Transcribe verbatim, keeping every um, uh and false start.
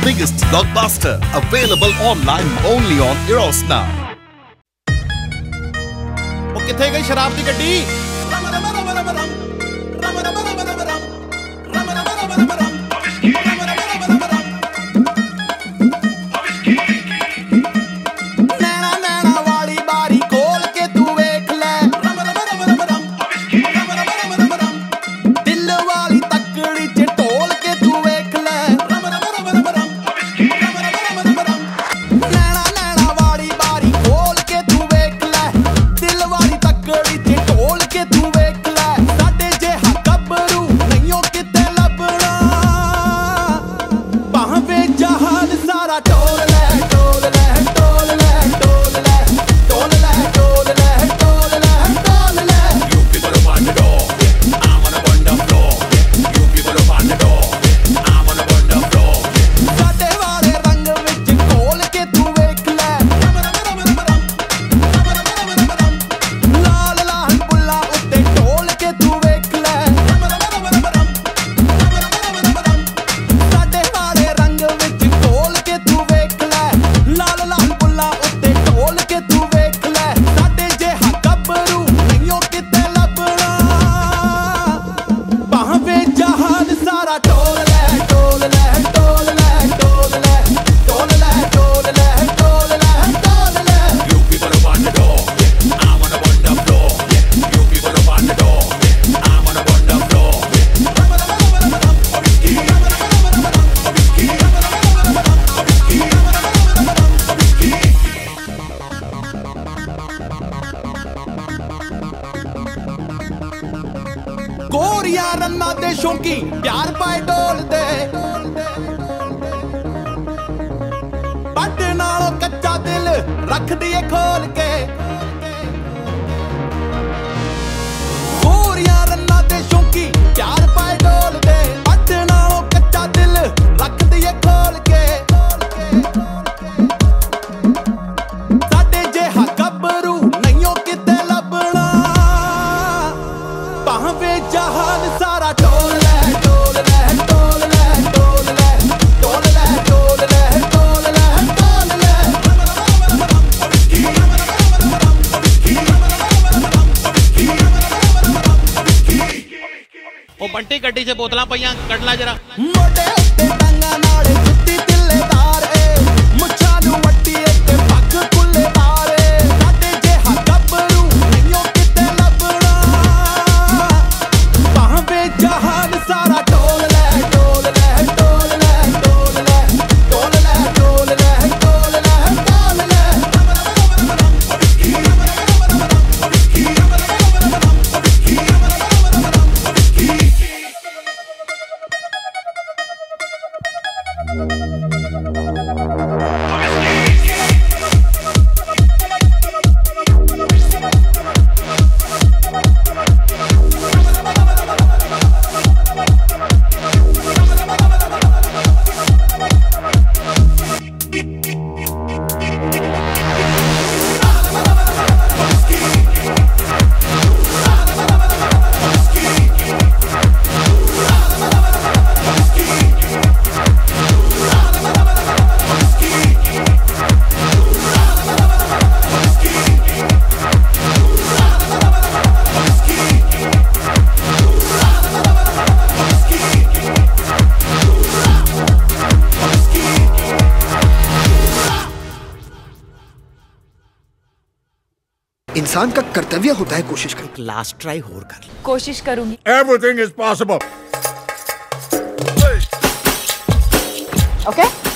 biggest blockbuster, available online only on Eros now. वो किथे गई शराब दी गड्डी? गोरिया रन्ना दे शौकी प्यार पाए डोल दे पट नालों कच्चा दिल रख दिए खोल के गोरिया रन्ना दे शौकी प्यार पाए डोल दे पट नालों कच्चा दिल रख दिए खोल के साडे जेहा गबरू नहीं किते लभना भावे जहान सारा टोल ले टोल ले टोल ले टोल ले टोल ले टोल ले टोल ले टोल ले ओ बंटी गड्डी से बोतलां पईयां कढला जरा मोटे उत्ते टंगा नाले जुत्ती तिल्लेदार ए मुच्छां नूं वट्टी ते पग कुल्लेदार ए साडे जेहा गबरू नहीं किते लभना भावे जहान सारा टोल ले टोल ले टोल ले टोल ले टोल ले टोल ले टोल ले टोल ले इंसान का कर्तव्य होता है कोशिश कर। लास्ट ट्राई होर कर कोशिश करूंगी। Everything is possible. Okay okay?